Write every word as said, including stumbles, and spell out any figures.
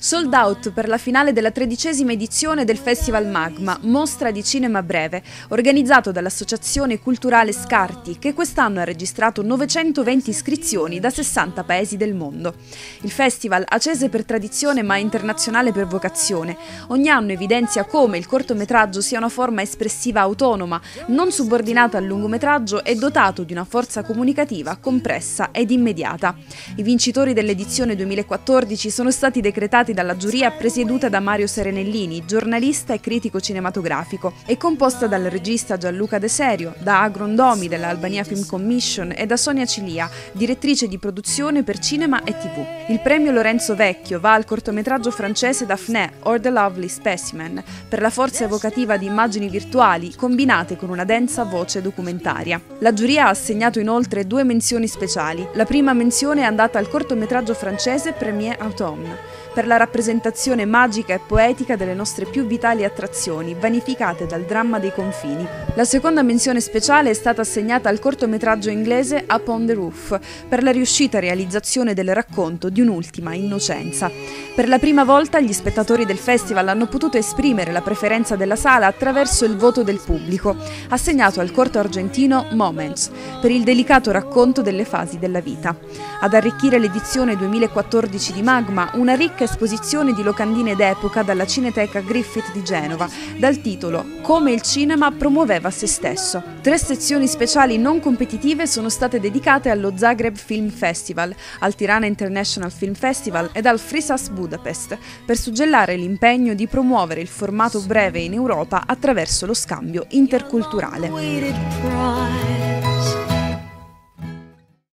Sold out per la finale della tredicesima edizione del Festival Magma, mostra di cinema breve, organizzato dall'Associazione Culturale Scarti, che quest'anno ha registrato novecentoventi iscrizioni da sessanta paesi del mondo. Il festival, acese per tradizione ma internazionale per vocazione, ogni anno evidenzia come il cortometraggio sia una forma espressiva autonoma, non subordinata al lungometraggio e dotato di una forza comunicativa compressa ed immediata. I vincitori dell'edizione duemilaquattordici sono stati decretati dalla giuria presieduta da Mario Serenellini, giornalista e critico cinematografico, e composta dal regista Gianluca De Serio, da Agron Domi della Albania Film Commission e da Sonia Cilia, direttrice di produzione per cinema e tivù. Il premio Lorenzo Vecchio va al cortometraggio francese Daphné, or the Lovely Specimen, per la forza evocativa di immagini virtuali combinate con una densa voce documentaria. La giuria ha assegnato inoltre due menzioni speciali. La prima menzione è andata al cortometraggio francese Premier Automne, per la rappresentazione magica e poetica delle nostre più vitali attrazioni, vanificate dal dramma dei confini. La seconda menzione speciale è stata assegnata al cortometraggio inglese Up on the Roof, per la riuscita realizzazione del racconto di un'ultima innocenza. Per la prima volta gli spettatori del festival hanno potuto esprimere la preferenza della sala attraverso il voto del pubblico, assegnato al corto argentino Moments, per il delicato racconto delle fasi della vita. Ad arricchire l'edizione duemilaquattordici di Magma, una ricca esposizione di locandine d'epoca dalla Cineteca Griffith di Genova, dal titolo Come il cinema promuoveva se stesso. Tre sezioni speciali non competitive sono state dedicate allo Zagreb Film Festival, al Tirana International Film Festival ed al Frisas Budapest, per suggellare l'impegno di promuovere il formato breve in Europa attraverso lo scambio interculturale.